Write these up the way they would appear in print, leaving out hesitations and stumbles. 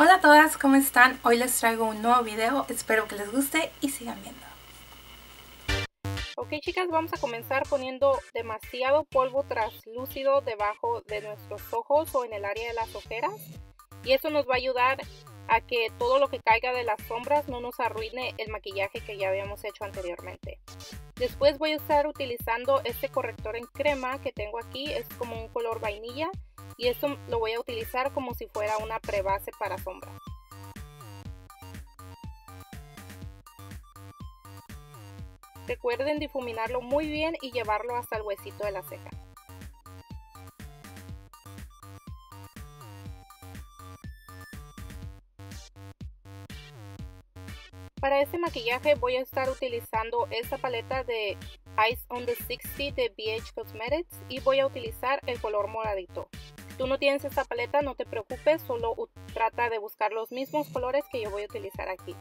Hola a todas, ¿cómo están? Hoy les traigo un nuevo video, espero que les guste y sigan viendo. Ok chicas, vamos a comenzar poniendo demasiado polvo translúcido debajo de nuestros ojos o en el área de las ojeras, y eso nos va a ayudar a que todo lo que caiga de las sombras no nos arruine el maquillaje que ya habíamos hecho anteriormente. Después voy a estar utilizando este corrector en crema que tengo aquí, es como un color vainilla, y esto lo voy a utilizar como si fuera una prebase para sombras. Recuerden difuminarlo muy bien y llevarlo hasta el huesito de la ceja. Para este maquillaje voy a estar utilizando esta paleta de Eyes on the 60 de BH Cosmetics y voy a utilizar el color moradito. Si tú no tienes esta paleta, no te preocupes, solo trata de buscar los mismos colores que yo voy a utilizar aquí.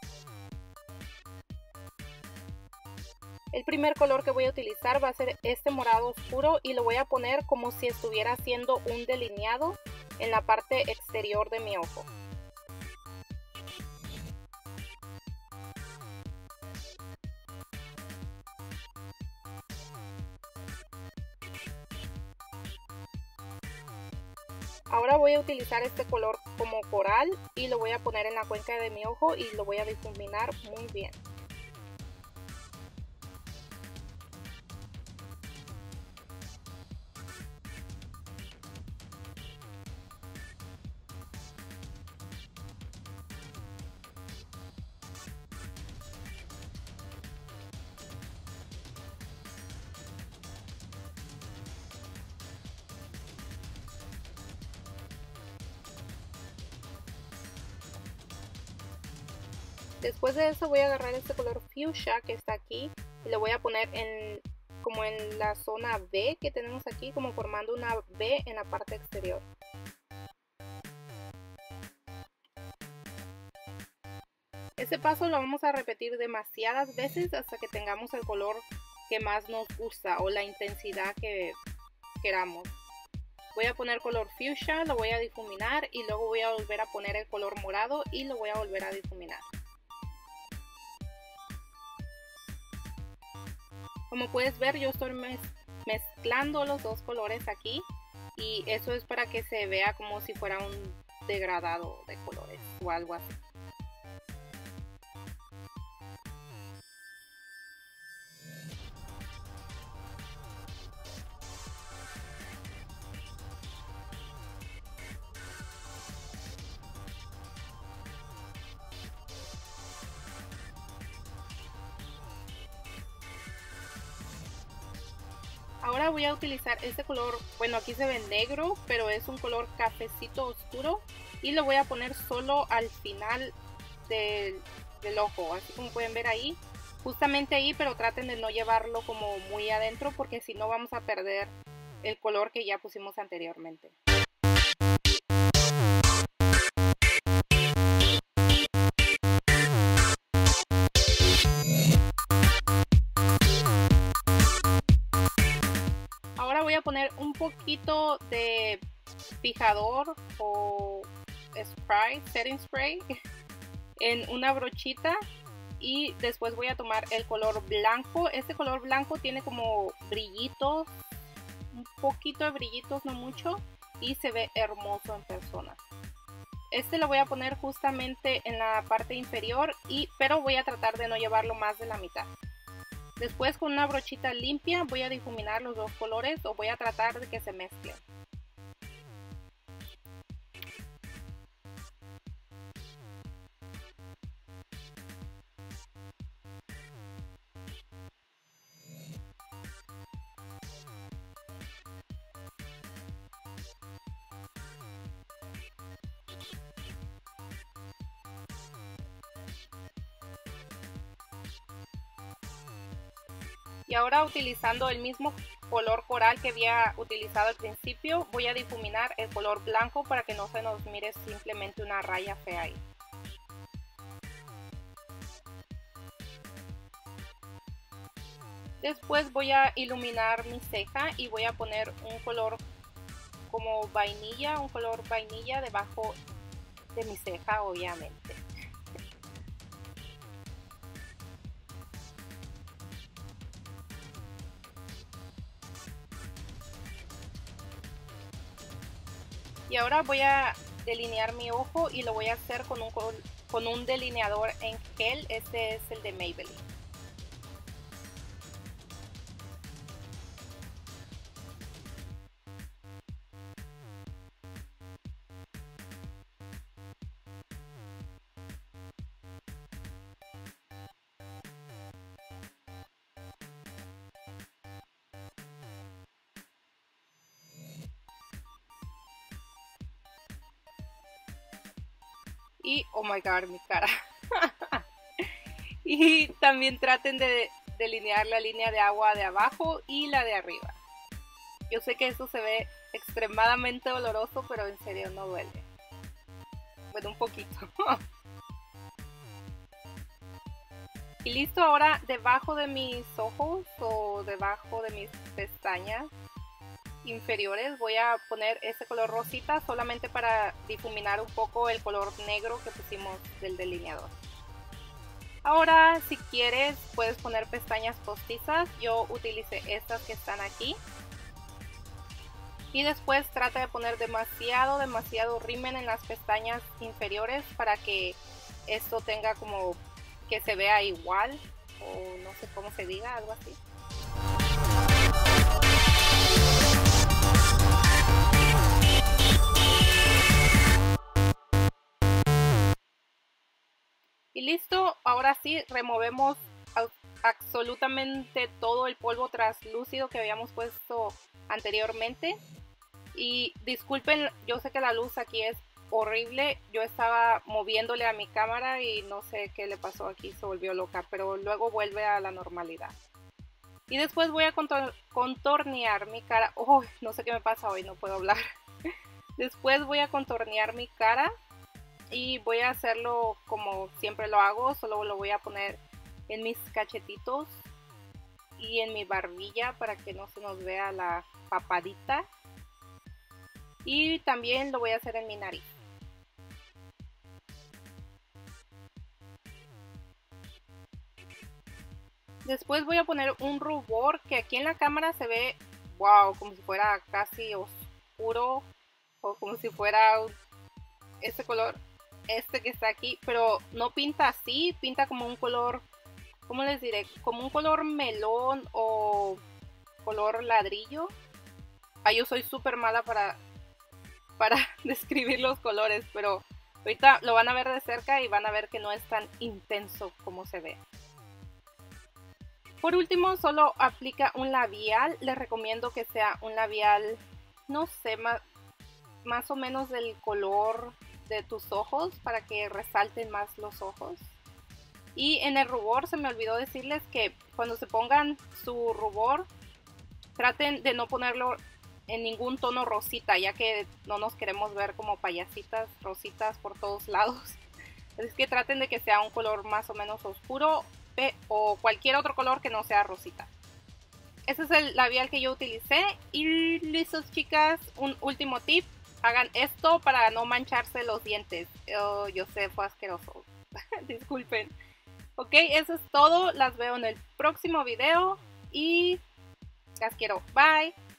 El primer color que voy a utilizar va a ser este morado oscuro y lo voy a poner como si estuviera haciendo un delineado en la parte exterior de mi ojo. Ahora voy a utilizar este color como coral y lo voy a poner en la cuenca de mi ojo y lo voy a difuminar muy bien. Después de eso voy a agarrar este color fuchsia que está aquí y lo voy a poner como en la zona B que tenemos aquí, como formando una B en la parte exterior. Este paso lo vamos a repetir demasiadas veces hasta que tengamos el color que más nos gusta o la intensidad que queramos. Voy a poner color fuchsia, lo voy a difuminar y luego voy a volver a poner el color morado y lo voy a volver a difuminar. Como puedes ver, yo estoy mezclando los dos colores aquí y eso es para que se vea como si fuera un degradado de colores o algo así. Ahora voy a utilizar este color, bueno, aquí se ve negro, pero es un color cafecito oscuro y lo voy a poner solo al final del ojo, así como pueden ver ahí, justamente ahí, pero traten de no llevarlo como muy adentro porque si no vamos a perder el color que ya pusimos anteriormente. Ahora voy a poner un poquito de fijador o spray, setting spray en una brochita y después voy a tomar el color blanco. Este color blanco tiene como brillitos, un poquito de brillitos, no mucho, y se ve hermoso en persona. Este lo voy a poner justamente en la parte inferior, pero voy a tratar de no llevarlo más de la mitad. Después con una brochita limpia voy a difuminar los dos colores o voy a tratar de que se mezclen. Y ahora utilizando el mismo color coral que había utilizado al principio, voy a difuminar el color blanco para que no se nos mire simplemente una raya fea ahí. Después voy a iluminar mi ceja y voy a poner un color como vainilla, un color vainilla debajo de mi ceja, obviamente. Y ahora voy a delinear mi ojo y lo voy a hacer con un delineador en gel. Este es el de Maybelline. Y oh my god, mi cara. Y también traten de delinear la línea de agua de abajo y la de arriba. Yo sé que esto se ve extremadamente doloroso, pero en serio no duele. Bueno, un poquito. Y listo, ahora debajo de mis ojos o debajo de mis pestañas inferiores voy a poner este color rosita solamente para difuminar un poco el color negro que pusimos del delineador. Ahora, si quieres, puedes poner pestañas postizas. Yo utilicé estas que están aquí. Y después trata de poner demasiado rímel en las pestañas inferiores para que esto tenga como que se vea igual, o no sé cómo se diga, algo así. Y listo, ahora sí removemos absolutamente todo el polvo translúcido que habíamos puesto anteriormente. Y disculpen, yo sé que la luz aquí es horrible. Yo estaba moviéndole a mi cámara y no sé qué le pasó aquí, se volvió loca, pero luego vuelve a la normalidad. Y después voy a contornear mi cara. Oh, no sé qué me pasa hoy, no puedo hablar. Después voy a contornear mi cara y voy a hacerlo como siempre lo hago. Solo lo voy a poner en mis cachetitos y en mi barbilla para que no se nos vea la papadita. Y también lo voy a hacer en mi nariz. Después voy a poner un rubor que aquí en la cámara se ve, wow, como si fuera casi oscuro o como si fuera este color, este que está aquí, pero no pinta así, pinta como un color, ¿cómo les diré? Como un color melón o color ladrillo. Ay, yo soy súper mala para describir los colores, pero ahorita lo van a ver de cerca y van a ver que no es tan intenso como se ve. Por último, solo aplica un labial. Les recomiendo que sea un labial, no sé, más o menos del color de tus ojos para que resalten más los ojos. Y en el rubor se me olvidó decirles que cuando se pongan su rubor, traten de no ponerlo en ningún tono rosita, ya que no nos queremos ver como payasitas rositas por todos lados. Así que traten de que sea un color más o menos oscuro o cualquier otro color que no sea rosita. Ese es el labial que yo utilicé. Y listos, chicas, un último tip: hagan esto para no mancharse los dientes. Oh, yo sé, fue asqueroso. Disculpen. Ok, eso es todo. Las veo en el próximo video y las quiero. Bye.